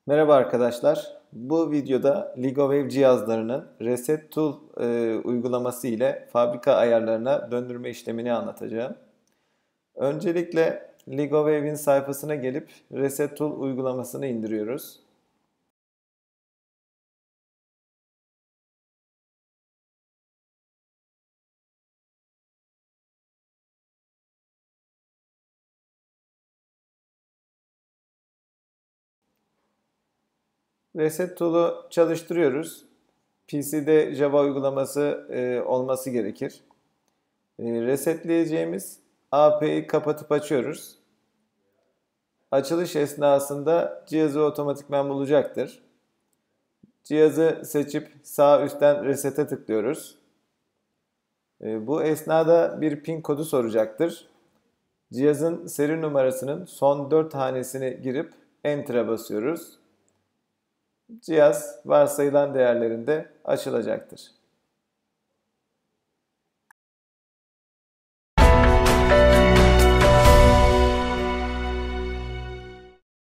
Merhaba arkadaşlar. Bu videoda LigoWave cihazlarının Reset Tool uygulaması ile fabrika ayarlarına döndürme işlemini anlatacağım. Öncelikle LigoWave'in sayfasına gelip Reset Tool uygulamasını indiriyoruz. Reset Tool'u çalıştırıyoruz. PC'de Java uygulaması olması gerekir. Resetleyeceğimiz AP'yi kapatıp açıyoruz. Açılış esnasında cihazı otomatikman bulacaktır. Cihazı seçip sağ üstten Reset'e tıklıyoruz. Bu esnada bir pin kodu soracaktır. Cihazın seri numarasının son 4 hanesini girip Enter'a basıyoruz. Cihaz varsayılan değerlerinde açılacaktır.